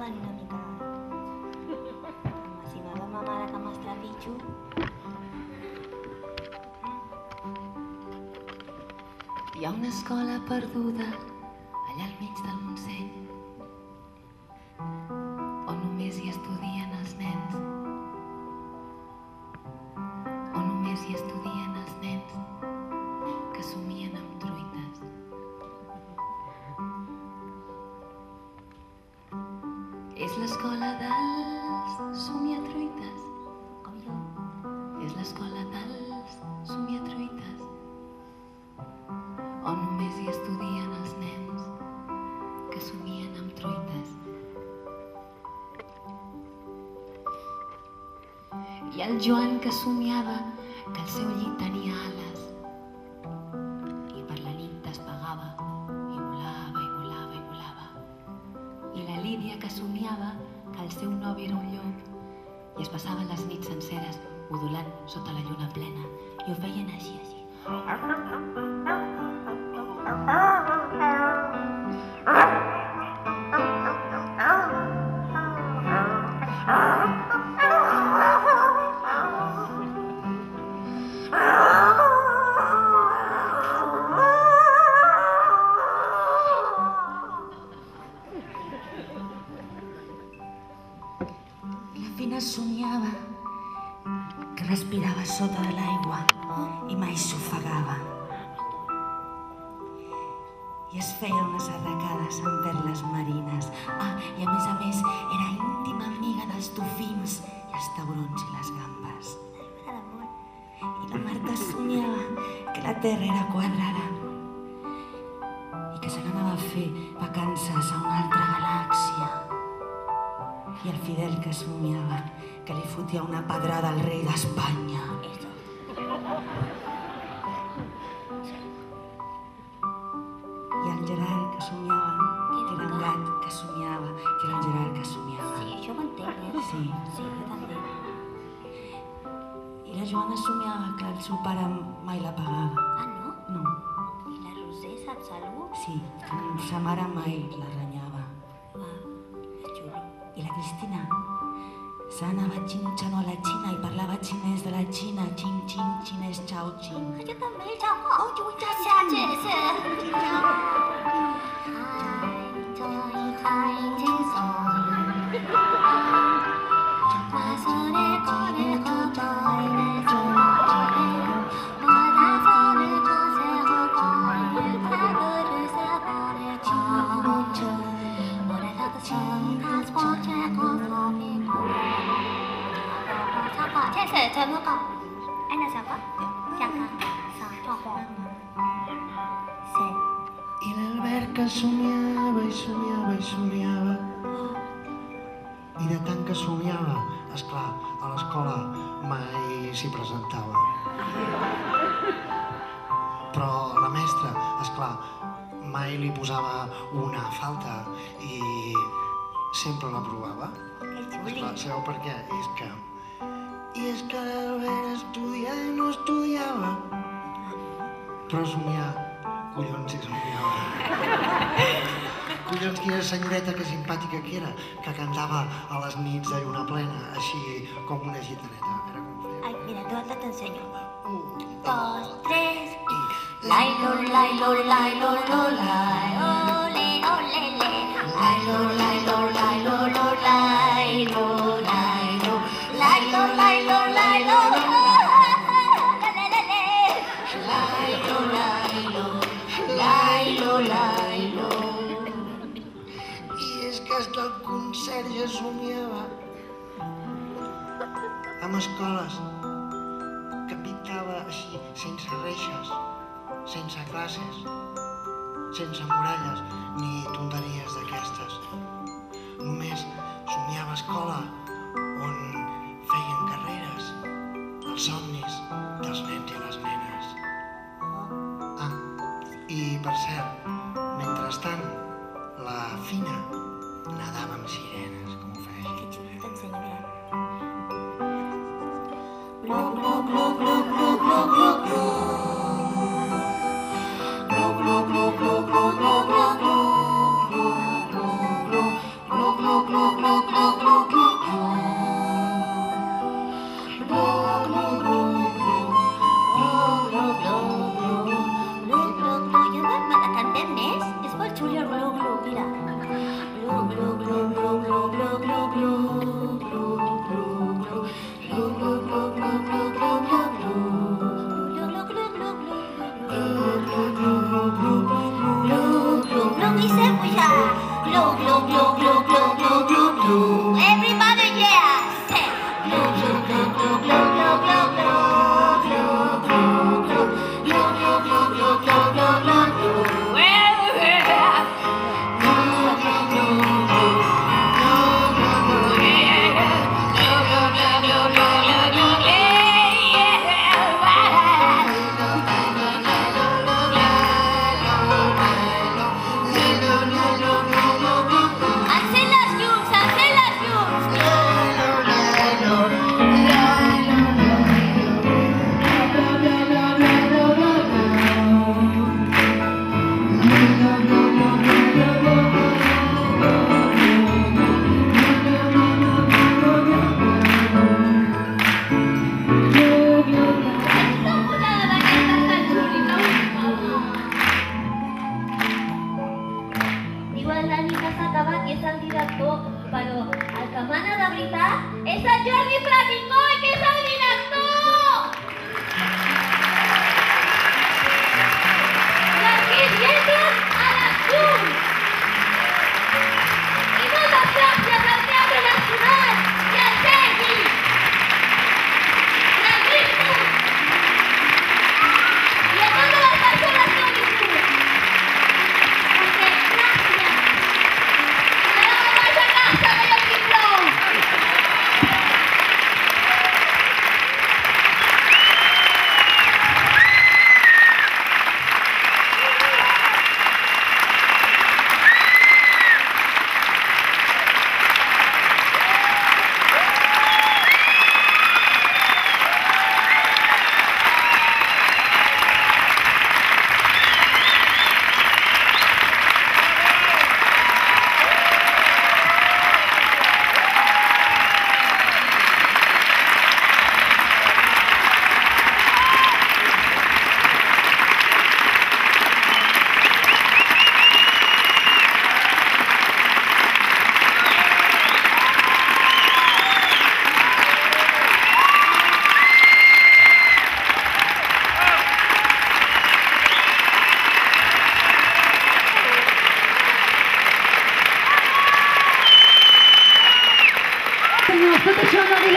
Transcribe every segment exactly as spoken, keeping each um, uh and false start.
estaven una mica... com si va la ma mare que m'estrepitjo. Hi ha una escola perduda allà al mig del Montseny on només hi estudien els nens, on només hi estudien els nens que somien amb truites. És l'escola dels somiatruites, com jo. És l'escola dels somiatruites, on només hi estudien els nens que somien amb truites. I el Joan que somiava que el seu llit tenia ales i per la nit despegava i volava i volava i volava. I la Lídia que somiava que el seu novi era un llop i es passaven les nits senceres udolant sota la lluna plena i ho feien així, així. La Fina somiava que respirava sota de l'aigua i mai s'ofegava. I es feia unes arracades amb perles marines. Ah, i a més a més era íntima amiga dels dofins i els taurons i les gambes. I la Marta somiava que la Terra era quadrada i que se n'anava a fer vacances a una altra galàxia. I el Fidel que somiava que li fotia una pedrada al rei d'Espanya. I el Gerard que somiava que era un gat que somiava que era el Gerard que somiava. Sí, això ho entenc, eh? Sí. Sí, jo també. I la Joana somiava que el seu pare mai la pagava. Ah, no? No. I la Roser, saps alguna cosa? Sí, que sa mare mai la renyava. Ah, és xulo. I la Cristina s'anava xinxant a la Xina i parlava xinès de la Xina. Xin, xin, xinès, xao, xin. Jo també, xao, oh, jo vull xao, xao, Chờ mua cọc. Anh là sao quá? Chào cả. Sao cho cô? Sí. I l'Albert que somiava i somiava i somiava. I de tant que somiava, esclar, a l'escola mai s'hi presentava. Però la mestra, esclar, mai li posava una falta i sempre l'aprovava. Esclar, sabeu per què? És que... I és que l'Albert estudiar no estudiava, però somiar, collons, si somiava. Collons, quina senyoreta que simpàtica que era, que cantava a les nits de lluna plena, així com una gitaneta. Era com ho feia. Ai, mira, tu te t'ensenyo. Un, Dos, tres, i... Lailo, lailo, lailo, lo, lai, ole, ole, le. Lailo, lailo, lailo, lo, lailo, lailo. Lailo, lailo, lailo, la, la, la, la. Lailo, lailo, lailo, lailo. I és que hasta el conserge somiava amb escoles que pintava així, sense reixes, sense classes, sense muralles ni tonteries d'aquestes. Només somiava escola on feien carreres, els somnis dels nens i les nenes. Ah, i per cert, mentrestant, la Fina nadava amb sirenes, com ho feia. Que xulo, t'ensenyo, mira. Glu, glu, glu, glu, glu, glu, glu, glu. Glu, glu, glu, glu, glu, glu, glu, glu. Glu, glu, glu, glu, glu, glu, glu.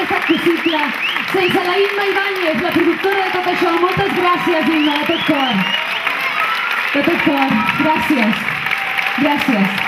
haver estat possible. Sense la Imma Ibáñez, la productora de tot això. Moltes gràcies, Imma, de tot cor. De tot cor. Gràcies. Gràcies.